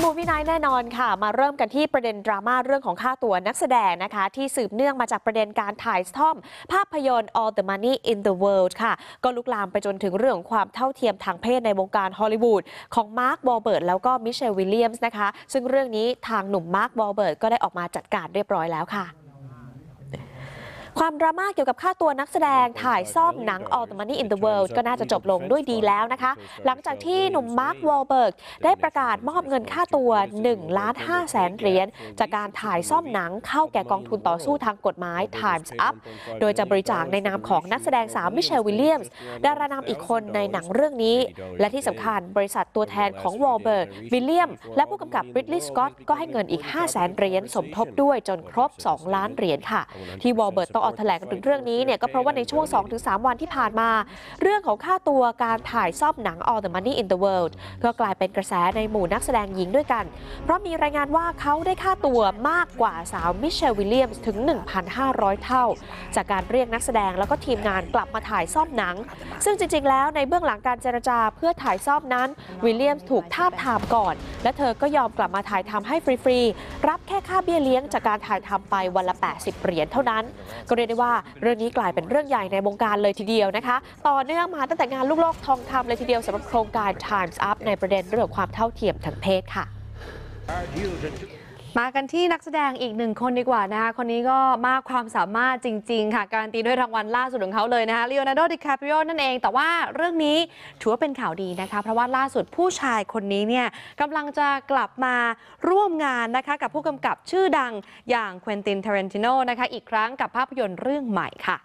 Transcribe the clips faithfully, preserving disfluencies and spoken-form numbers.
Movie Night แน่นอนค่ะมาเริ่มกันที่ประเด็นดราม่าเรื่องของค่าตัวนักแสดงนะคะที่สืบเนื่องมาจากประเด็นการถ่ายทอดภาพยนตร์ All the Money in the World ค่ะก็ลุกลามไปจนถึงเรื่องของความเท่าเทียมทางเพศในวงการฮอลลีวูดของมาร์ควอลเบิร์ตแล้วก็มิเชลวิลเลียมส์นะคะซึ่งเรื่องนี้ทางหนุ่มมาร์ควอลเบิร์ตก็ได้ออกมาจัดการเรียบร้อยแล้วค่ะความดราม่าเกี่ยวกับค่าตัวนักแสดงถ่ายซ่อมหนัง All the Money in the World ก็น่าจะจบลงด้วยดีแล้วนะคะหลังจากที่หนุ่มมาร์ควอลเบิร์กได้ประกาศมอบเงินค่าตัว หนึ่งล้านห้าแสน เหรียญจากการถ่ายซ่อมหนังเข้าแก่กองทุนต่อสู้ทางกฎหมาย Time's Up โดยจะบริจาคในนามของนักแสดงสาวมิเชลวิลเลียมส์ดารานำอีกคนในหนังเรื่องนี้และที่สำคัญบริษัทตัวแทนของวอลเบิร์กวิลเลียมและผู้กำกับบริดลีย์สก็อตก็ให้เงินอีก ห้าแสน เหรียญสมทบด้วยจนครบ สอง ล้านเหรียญค่ะที่วอลเบิร์กต้องออกแถลงถึงเรื่องนี้เนี่ยก็เพราะว่าในช่วง สองถึงสาม วันที่ผ่านมาเรื่องของค่าตัวการถ่ายซ่อมหนัง All the Money in the World ก็กลายเป็นกระแสในหมู่นักแสดงหญิงด้วยกันเพราะมีรายงานว่าเขาได้ค่าตัวมากกว่าสาวมิเชลวิลเลียมส์ถึง หนึ่งพันห้าร้อย เท่าจากการเรียกนักแสดงแล้วก็ทีมงานกลับมาถ่ายซ่อมหนังซึ่งจริงๆแล้วในเบื้องหลังการเจรจาเพื่อถ่ายซ่อมนั้นวิลเลียมส์ถูกทาบทามก่อนและเธอก็ยอมกลับมาถ่ายทำให้ฟรีๆรับแค่ค่าเบี้ยเลี้ยงจากการถ่ายทำไปวันละแปดสิบเหรียญเท่านั้นก็เรียกได้ว่าเรื่องนี้กลายเป็นเรื่องใหญ่ในวงการเลยทีเดียวนะคะต่อเนื่องมาตั้งแต่งานลูกโลกทองคำเลยทีเดียวสำหรับโครงการ Time's Up ในประเด็นเรื่องความเท่าเทียมทางเพศค่ะมากันที่นักแสดงอีกหนึ่งคนดีกว่านะคะคนนี้ก็มากความสามารถจริงๆค่ะการันตีด้วยรางวัลล่าสุดของเขาเลยนะคะลีโอนาร์โด ดิคาปริโอนั่นเองแต่ว่าเรื่องนี้ถือว่าเป็นข่าวดีนะคะเพราะว่าล่าสุดผู้ชายคนนี้เนี่ยกำลังจะกลับมาร่วมงานนะคะกับผู้กำกับชื่อดังอย่างเควินติน ทารันติโนนะคะอีกครั้งกับภาพยนตร์เรื่องใหม่ค่ะ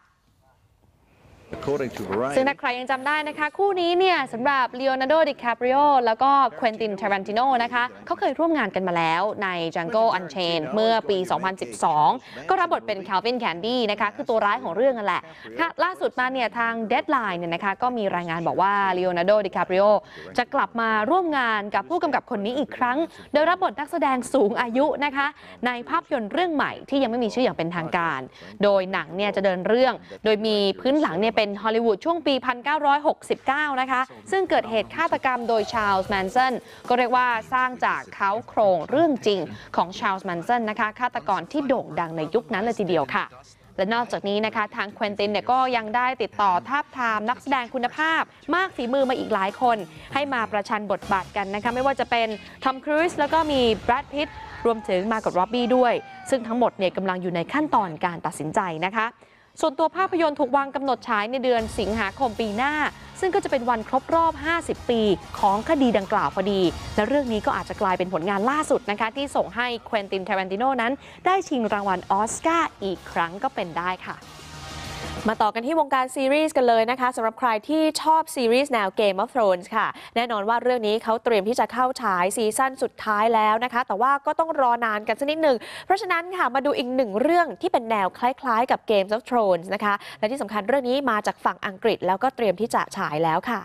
ซึ่งถ้าใครยังจำได้นะคะคู่นี้เนี่ยสำหรับลีโอนาร์โด ดิคาปริโอแล้วก็เควินติน ทารันติโนนะคะเขาเคยร่วมงานกันมาแล้วใน Django Unchained เมื่อปี สองพันสิบสอง ก็รับบทเป็น Calvin Candy นะคะคือตัวร้ายของเรื่องนั่นแหละล่าสุดมาเนี่ยทาง Deadline เนี่ยนะคะก็มีรายงานบอกว่าลีโอนาร์โด ดิคาปริโอจะกลับมาร่วมงานกับผู้กำกับคนนี้อีกครั้งโดยรับบทนักแสดงสูงอายุนะคะในภาพยนตร์เรื่องใหม่ที่ยังไม่มีชื่ออย่างเป็นทางการโดยหนังเนี่ยจะเดินเรื่องโดยมีพื้นหลังเนี่ยเป็นฮอลลีวูดช่วงปี หนึ่งพันเก้าร้อยหกสิบเก้า นะคะซึ่งเกิดเหตุฆาตกรรมโดยชาร์ลส์ แมนสันก็เรียกว่าสร้างจากเขาโครงเรื่องจริงของชาร์ลส์ แมนสันนะคะฆาตกรที่โด่งดังในยุคนั้นเลยทีเดียวค่ะและนอกจากนี้นะคะทางเควินตินเนี่ยก็ยังได้ติดต่อทาบทามนักแสดงคุณภาพมากฝีมือมาอีกหลายคนให้มาประชันบทบาทกันนะคะไม่ว่าจะเป็นทอมครูซแล้วก็มีแบรด พิตต์รวมถึงมาร์กอต ร็อบบี้ด้วยซึ่งทั้งหมดเนี่ยกำลังอยู่ในขั้นตอนการตัดสินใจนะคะส่วนตัวภาพยนตร์ถูกวางกำหนดฉายในเดือนสิงหาคมปีหน้าซึ่งก็จะเป็นวันครบรอบห้าสิบปีของคดีดังกล่าวพอดีและเรื่องนี้ก็อาจจะกลายเป็นผลงานล่าสุดนะคะที่ส่งให้เควินติน ทารันติโนนั้นได้ชิงรางวัลออสการ์อีกครั้งก็เป็นได้ค่ะมาต่อกันที่วงการซีรีส์กันเลยนะคะสำหรับใครที่ชอบซีรีส์แนว Game of Thrones ค่ะแน่นอนว่าเรื่องนี้เขาเตรียมที่จะเข้าฉายซีซั่นสุดท้ายแล้วนะคะแต่ว่าก็ต้องรอนานกันสักนิดหนึ่งเพราะฉะนั้นค่ะมาดูอีกหนึ่งเรื่องที่เป็นแนวคล้ายๆกับ Game of Thrones นะคะและที่สำคัญเรื่องนี้มาจากฝั่งอังกฤษแล้วก็เตรียมที่จะฉายแล้วค่ะ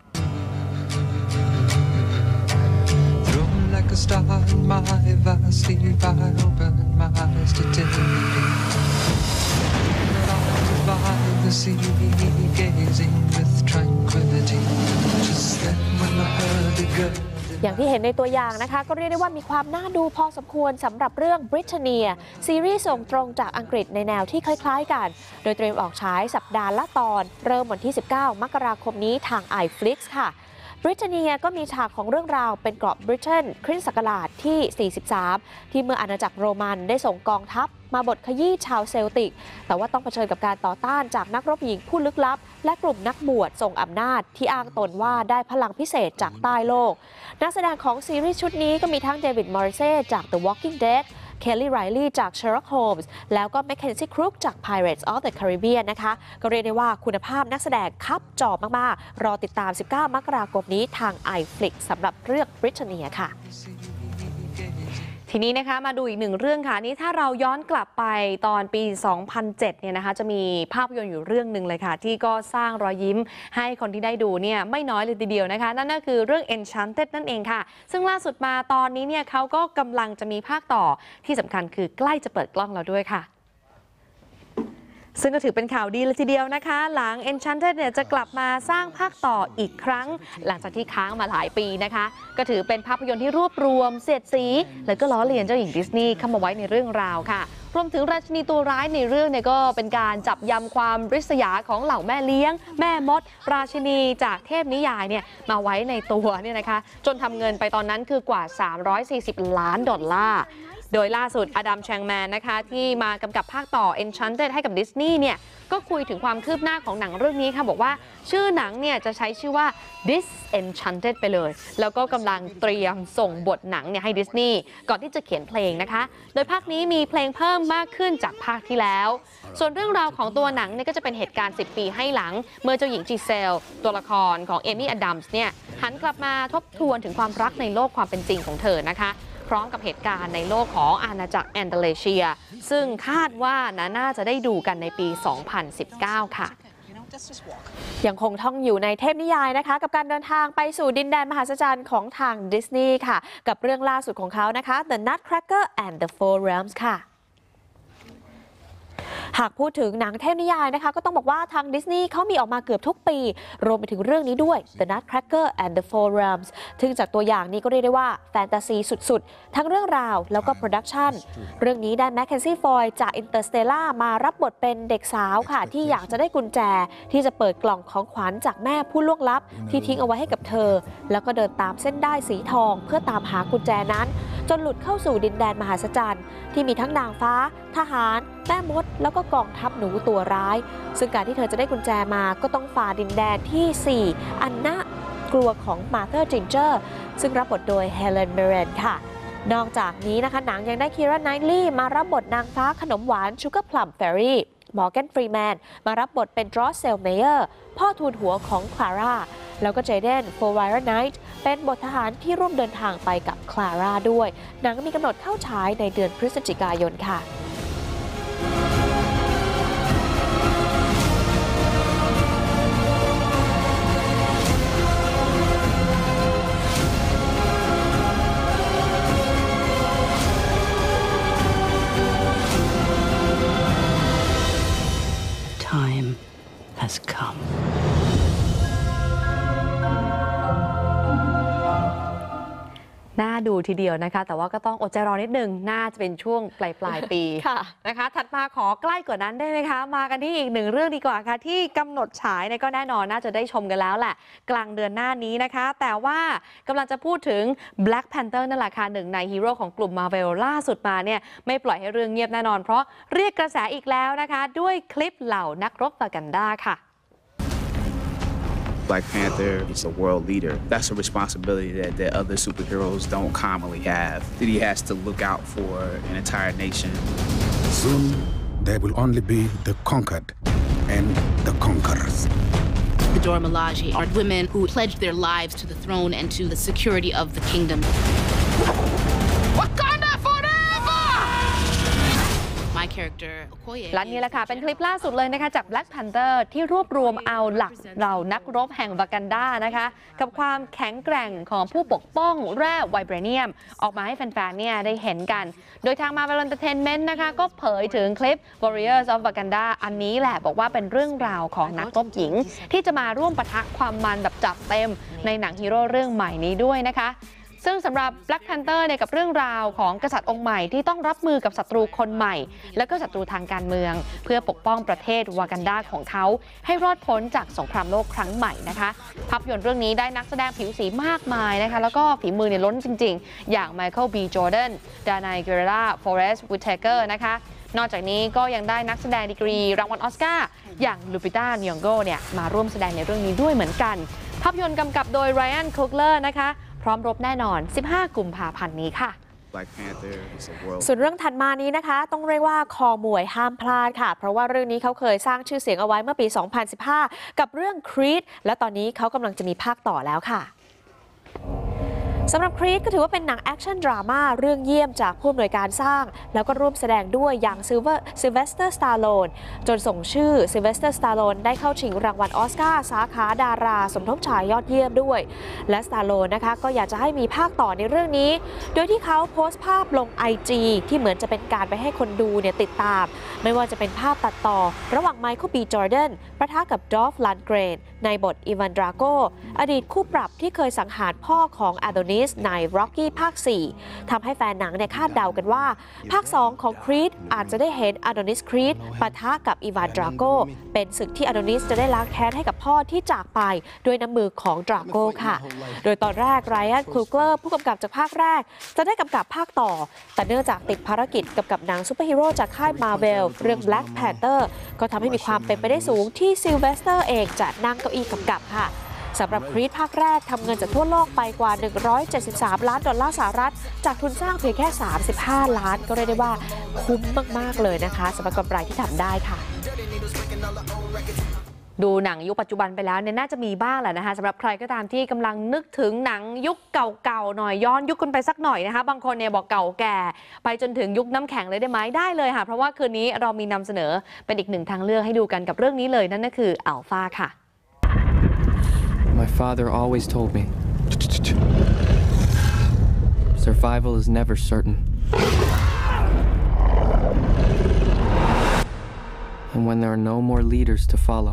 อย่างที่เห็นในตัวอย่างนะคะก็เรียกได้ว่ามีความน่าดูพอสมควรสำหรับเรื่อง Britannia ซีรีส์ส่งตรงจากอังกฤษในแนวที่คล้ายๆกันโดยเตรียมออกฉายสัปดาห์ละตอนเริ่มวันที่สิบเก้ามกราคมนี้ทาง ไอ แฟลิกซ์ ค่ะบริเตเนียก็มีฉากของเรื่องราวเป็นเกาะบริเตนคริสต์ศักราชที่สี่สิบสามที่เมื่ออาณาจักรโรมันได้ส่งกองทัพมาบดขยี้ชาวเซลติกแต่ว่าต้องเผชิญกับการต่อต้านจากนักรบหญิงผู้ลึกลับและกลุ่มนักบวชทรงอำนาจที่อ้างตนว่าได้พลังพิเศษจากใต้โลกนักแสดงของซีรีส์ชุดนี้ก็มีทั้งเดวิด มอริเซ่จาก The Walking Deadเคลลี่ ไรลี่จาก Sherlock Holmes แล้วก็แมคเคนซี่ ครุกจาก Pirates of the Caribbean นะคะก็เรียกได้ว่าคุณภาพนักแสดงคับจอมากๆรอติดตามสิบเก้ามกราคมนี้ทาง ไอ แฟลิกซ์ สำหรับเรื่อง Britannia ค่ะทีนี้นะคะมาดูอีกหนึ่งเรื่องค่ะนี่ถ้าเราย้อนกลับไปตอนปี สองพันเจ็ด เนี่ยนะคะจะมีภาพยนตร์อยู่เรื่องหนึ่งเลยค่ะที่ก็สร้างรอยยิ้มให้คนที่ได้ดูเนี่ยไม่น้อยเลยทีเดียวนะคะนั่นก็คือเรื่อง Enchanted นั่นเองค่ะซึ่งล่าสุดมาตอนนี้เนี่ยเขาก็กำลังจะมีภาคต่อที่สำคัญคือใกล้จะเปิดกล้องแล้วด้วยค่ะซึ่งก็ถือเป็นข่าวดีเลยทีเดียวนะคะหลัง Enchanted เนี่ยจะกลับมาสร้างภาคต่ออีกครั้งหลังจากที่ค้างมาหลายปีนะคะก็ถือเป็นภาพยนตร์ที่รวบรวมเสียดสีและก็ล้อเลียนเจ้าหญิงดิสนีย์เข้ามาไว้ในเรื่องราวค่ะรวมถึงราชินีตัวร้ายในเรื่องเนี่ยก็เป็นการจับยำความริษยาของเหล่าแม่เลี้ยงแม่มดราชินีจากเทพนิยายเนี่ยมาไว้ในตัวเนี่ยนะคะจนทำเงินไปตอนนั้นคือกว่าสามร้อยสี่สิบล้านดอลลาร์โดยล่าสุดอดัมแชงแมนนะคะที่มากำกับภาคต่อ Enchanted ให้กับดิสนีย์เนี่ยก็คุยถึงความคืบหน้าของหนังเรื่องนี้ค่ะบอกว่าชื่อหนังเนี่ยจะใช้ชื่อว่า Disenchanted ไปเลยแล้วก็กำลังเตรียมส่งบทหนังเนี่ยให้ดิสนีย์ก่อนที่จะเขียนเพลงนะคะโดยภาคนี้มีเพลงเพิ่มมากขึ้นจากภาคที่แล้วส่วนเรื่องราวของตัวหนังเนี่ยก็จะเป็นเหตุการณ์สิบปีให้หลังเมื่อเจ้าหญิงจีเซลตัวละครของเอมี่อดัมส์เนี่ยหันกลับมาทบทวนถึงความรักในโลกความเป็นจริงของเธอนะคะพร้อมกับเหตุการณ์ในโลกของอาณาจักรแอนเดเลเชียซึ่งคาดว่าน่าจะได้ดูกันในปี สองพันสิบเก้า ค่ะยังคงท่องอยู่ในเทพนิยายนะคะกับการเดินทางไปสู่ดินแดนมหัศจรรย์ของทางดิสนีย์ค่ะกับเรื่องล่าสุดของเขานะคะ The Nutcracker and the Four Realms ค่ะหากพูดถึงหนังเทพนิยายนะคะก็ต้องบอกว่าทางดิสนีย์เขามีออกมาเกือบทุกปีรวมไปถึงเรื่องนี้ด้วย The Nutcracker and the Four Realms ซึ่งจากตัวอย่างนี้ก็เรียกได้ว่าแฟนตาซีสุดๆทั้งเรื่องราวแล้วก็โปรดักชันเรื่องนี้ได้แมคเคนซี่ฟอยจาก Interstellar มารับบทเป็นเด็กสาวค่ะที่อยากจะได้กุญแจที่จะเปิดกล่องของขวัญจากแม่ผู้ล่วงลับที่ทิ้งเอาไว้ให้กับเธอแล้วก็เดินตามเส้นด้ายสีทองเพื่อตามหากุญแจนั้นจนหลุดเข้าสู่ดินแดนมหัศจรรย์ที่มีทั้งนางฟ้าทหารแม่มดแล้วก็กองทัพหนูตัวร้ายซึ่งการที่เธอจะได้กุญแจมาก็ต้องฝ่าดินแดนที่สี่อันน่ากลัวของมาเธอร์จินเจอร์ซึ่งรับบทโดยเฮเลน เมเรนค่ะนอกจากนี้นะคะหนังยังได้คีรา ไนท์ลีย์มารับบทนางฟ้าขนมหวานชูการ์พลัมเฟรรี่มอร์แกน ฟรีแมนมารับบทเป็นดรอสเซลเมเยอร์พ่อทูลหัวของคลาร่าแล้วก็เจเดน โฟไวร์ไนท์เป็นบททหารที่ร่วมเดินทางไปกับคลาร่าด้วยหนังมีกำหนดเข้าฉายในเดือนพฤศจิกายนค่ะ Time has come. น่าดูทีเดียวนะคะแต่ว่าก็ต้องอดใจรอนิดนึงน่าจะเป็นช่วงปลายปลายปีนะคะถัดมาขอใกล้กว่านั้นได้ไหมคะมากันที่อีกหนึ่งเรื่องดีกว่าค่ะที่กำหนดฉายเนี่ยก็แน่นอนน่าจะได้ชมกันแล้วแหละกลางเดือนหน้านี้นะคะแต่ว่ากำลังจะพูดถึง Black Panther นั่นแหละค่ะหนึ่งในฮีโร่ของกลุ่ม Marvel ล่าสุดมาเนี่ยไม่ปล่อยให้เรื่องเงียบแน่นอนเพราะเรียกกระแสอีกแล้วนะคะด้วยคลิปเหล่านักรบวากันดาค่ะ Black Panther is a world leader. That's a responsibility that, that other superheroes don't commonly have, that he has to look out for an entire nation. Soon, there will only be the conquered and the conquerors. The Dora Milaje are women who pledged their lives to the throne and to the security of the kingdom. Wakanda forever! My character, Okoye. และนี่แหละค่ะเป็นคลิปล่าสุดเลยนะคะจาก Black Panther ที่รวบรวมเอาหลักเหล่านักรบแห่งวากันดานะคะกับความแข็งแกร่งของผู้ปกป้องแร่ไวเบรเนียมออกมาให้แฟนๆเนี่ยได้เห็นกันโดยทาง Marvel Entertainment นะคะก็เผยถึงคลิป Warriors of Wakanda อันนี้แหละบอกว่าเป็นเรื่องราวของนักรบหญิงที่จะมาร่วมปะทะความมันแบบจับเต็มในหนังฮีโร่เรื่องใหม่นี้ด้วยนะคะซึ่งสำหรับ Black Panther เนี่ยกับเรื่องราวของกษัตริย์องค์ใหม่ที่ต้องรับมือกับศัตรูคนใหม่และก็ศัตรูทางการเมืองเพื่อปกป้องประเทศวากันดาของเขาให้รอดพ้นจากสงครามโลกครั้งใหม่นะคะภาพยนตร์เรื่องนี้ได้นักแสดงผิวสีมากมายนะคะแล้วก็ฝีมือเนี่ยล้นจริงๆอย่าง Michael B. Jordan ดานายเกเรราฟอเรสต์ วิทเทเกอร์นะคะนอกจากนี้ก็ยังได้นักแสดงดีกรีรางวัลออสการ์อย่างลูปิต้า นิยองโกเนี่ยมาร่วมแสดงในเรื่องนี้ด้วยเหมือนกันภาพยนตร์กำกับโดยไรอัน คุกเลอร์นะคะพร้อมรบแน่นอนสิบห้ากุมภาพันธ์นี้ค่ะส่วนเรื่องถัดมานี้นะคะต้องเรียกว่าคอมวยห้ามพลาดค่ะเพราะว่าเรื่องนี้เขาเคยสร้างชื่อเสียงเอาไว้เมื่อปี สองพันสิบห้า กับเรื่อง Creed และตอนนี้เขากำลังจะมีภาคต่อแล้วค่ะสำหรับครีดก็ถือว่าเป็นหนังแอคชั่นดราม่าเรื่องเยี่ยมจากผู้อำนวยการสร้างแล้วก็ร่วมแสดงด้วยอย่างซิลเวอร์ซิลเวสเตอร์สตาโลนจนส่งชื่อซิลเวสเตอร์สตาโลนได้เข้าชิงรางวัลออสการ์สาขาดาราสมทบชายยอดเยี่ยมด้วยและสตาโลนนะคะก็อยากจะให้มีภาคต่อในเรื่องนี้โดยที่เขาโพสต์ภาพลง ไอ จี ที่เหมือนจะเป็นการไปให้คนดูเนี่ยติดตามไม่ว่าจะเป็นภาพตัดต่อระหว่างไมเคิล บี จอร์แดนปะทะกับดอล์ฟ ลันเกรนในบทอีวานดราโกอดีตคู่ปรับที่เคยสังหารพ่อของอาโดนิสในร็อกกี้ภาค สี่ทำให้แฟนหนังเนี่ยคาดเดากันว่าภาค สอง ของครีดอาจจะได้เห็นอาโดนิสครีดปะทะกับอีวานดราโกเป็นศึกที่อาโดนิสจะได้ล้างแค้นให้กับพ่อที่จากไปด้วยน้ำมือของดราโกค่ะโดยตอนแรกไรอัน ครูเกอร์ผู้กำกับจากภาคแรกจะได้กำกับภาคต่อแต่เนื่องจากติดภารกิจกำกับหนังซูเปอร์ฮีโร่จากค่ายมาเวลเรื่อง Black Panther ก็ทำให้มีความเป็นไปได้สูงที่ซิลเวสเตอร์เองจะนั่งเก้าอี้กำกับค่ะสำหรับครีดภาคแรกทำเงินจากทั่วโลกไปกว่าหนึ่งร้อยเจ็ดสิบสามล้านดอลลาร์สหรัฐจากทุนสร้างเพียงแค่สามสิบห้าล้านก็เรียกได้ว่าคุ้มมากๆเลยนะคะสำหรับกำไรที่ทำได้ค่ะดูหนังยุคปัจจุบันไปแล้วเนี่ยน่าจะมีบ้างแหละนะคะสำหรับใครก็ตามที่กำลังนึกถึงหนังยุคเก่าๆหน่อยย้อนยุคกันไปสักหน่อยนะคะบางคนเนี่ยบอกเก่าแก่ไปจนถึงยุคน้ำแข็งเลยได้ไหมได้เลยค่ะเพราะว่าคืนนี้เรามีนำเสนอเป็นอีกหนึ่งทางเลือกให้ดูกันกับเรื่องนี้เลยนั่นก็คืออัลฟาค่ะ My father always told me survival is never certain and when there are no more leaders to follow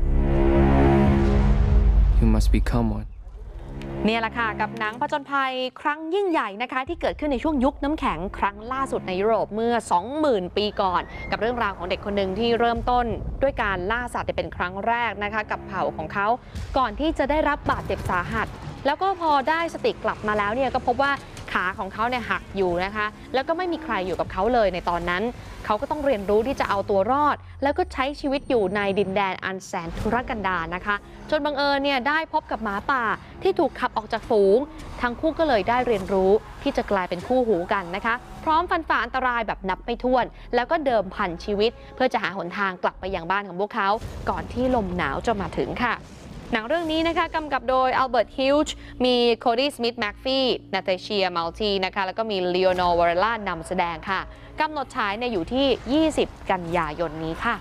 you must become one เนี่ยแหละค่ะกับหนังผจญภัยครั้งยิ่งใหญ่นะคะที่เกิดขึ้นในช่วงยุคน้ำแข็งครั้งล่าสุดในยุโรปเมื่อ สองหมื่น ปีก่อนกับเรื่องราวของเด็กคนหนึ่งที่เริ่มต้นด้วยการล่าสัตว์เป็นครั้งแรกนะคะกับเผ่าของเขาก่อนที่จะได้รับบาดเจ็บสาหัสแล้วก็พอได้สติกลับมาแล้วเนี่ยก็พบว่าขาของเขาเนี่ยหักอยู่นะคะแล้วก็ไม่มีใครอยู่กับเขาเลยในตอนนั้นเขาก็ต้องเรียนรู้ที่จะเอาตัวรอดแล้วก็ใช้ชีวิตอยู่ในดินแดนอันแสนทุรกันดารนะคะจนบังเอิญเนี่ยได้พบกับหมาป่าที่ถูกขับออกจากฝูงทั้งคู่ก็เลยได้เรียนรู้ที่จะกลายเป็นคู่หูกันนะคะพร้อมฟันฝ่าอันตรายแบบนับไม่ถ้วนแล้วก็เดิมพันชีวิตเพื่อจะหาหนทางกลับไปยังบ้านของพวกเขาก่อนที่ลมหนาวจะมาถึงค่ะหนังเรื่องนี้นะคะกำกับโดยอัลเบิร์ต ฮิลจ์มีโคดี้ สมิธ แม็กฟี่นาตาเชีย มัลตีนะคะแล้วก็มีลีโอนอร์ วาเรลล่านำแสดงค่ะกำหนดฉายในอยู่ที่ ยี่สิบ กันยายนนี้ค่ะ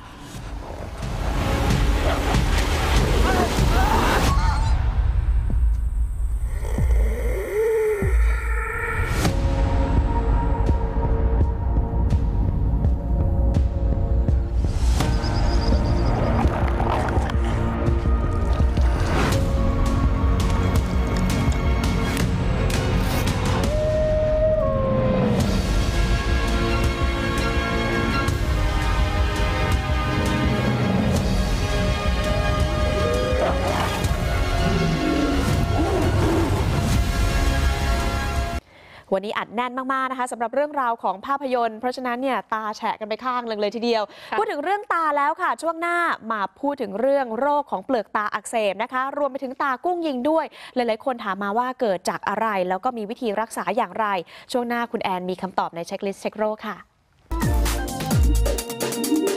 วันนี้อัดแน่นมากๆนะคะสำหรับเรื่องราวของภาพยนตร์เพราะฉะนั้นเนี่ยตาแฉะกันไปข้างหนึ่งเลยทีเดียวพูดถึงเรื่องตาแล้วค่ะช่วงหน้ามาพูดถึงเรื่องโรคของเปลือกตาอักเสบนะคะรวมไปถึงตากุ้งยิงด้วยหลายๆคนถามมาว่าเกิดจากอะไรแล้วก็มีวิธีรักษาอย่างไรช่วงหน้าคุณแอนมีคำตอบในเช็คลิสต์เช็คโรคค่ะ